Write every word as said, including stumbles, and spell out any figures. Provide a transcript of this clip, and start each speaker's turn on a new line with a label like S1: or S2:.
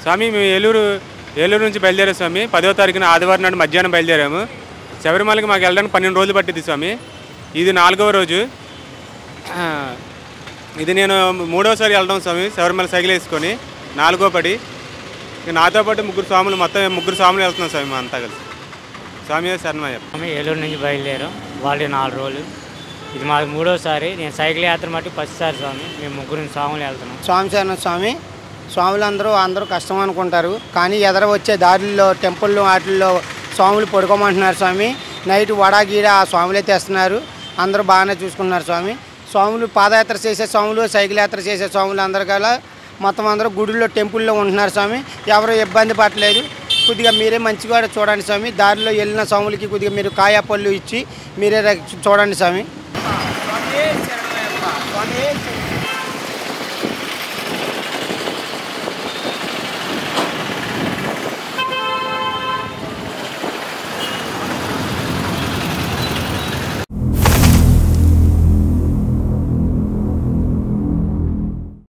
S1: స్వామి మేము ఏలూరు ఏలూరు నుంచి బయలుదేరాం స్వామి. పదో తారీఖున ఆదివారం నాడు మధ్యాహ్నం బయలుదేరాము. శబరిమలకి మాకు వెళ్ళడానికి పన్నెండు రోజులు పట్టింది స్వామి. ఇది నాలుగవ రోజు. ఇది నేను మూడోసారి వెళ్ళడం స్వామి శబరిమల సైకిల్ వేసుకొని నాలుగో పడి. నాతో పాటు ముగ్గురు స్వాములు, మొత్తం ముగ్గురు స్వాములు వెళ్తున్నాం స్వామి మా అంతా కలిసి. స్వామి శరణమయ్య.
S2: స్వామి ఏలూరు నుంచి బయలుదేరాం. వాళ్ళు నాలుగు రోజులు. ఇది మాకు మూడోసారి. నేను సైకిల్ యాత్ర మట్టి ఫస్ట్సారి స్వామి. మేము ముగ్గురు స్వాములు వెళ్తున్నాం.
S3: స్వామి శరణ స్వామి. స్వాములందరూ అందరూ కష్టం అనుకుంటారు, కానీ ఎదర వచ్చే దారుల్లో టెంపుల్లో వాటిల్లో స్వాములు పడుకోమంటున్నారు స్వామి. నైట్ వడాగీడ ఆ స్వాములే తెస్తున్నారు. అందరూ బాగానే చూసుకున్నారు స్వామి. స్వాములు పాదయాత్ర చేసే స్వాములు, సైకిల్ యాత్ర చేసే స్వాములు అందరు కల మొత్తం అందరూ గుడిలో టెంపుల్లో ఉంటున్నారు స్వామి. ఎవరు ఇబ్బంది పడలేదు. కొద్దిగా మీరే మంచిగా చూడండి స్వామి. దారిలో వెళ్ళిన స్వాములకి కొద్దిగా మీరు కాయా పళ్ళు ఇచ్చి మీరే చూడండి స్వామి.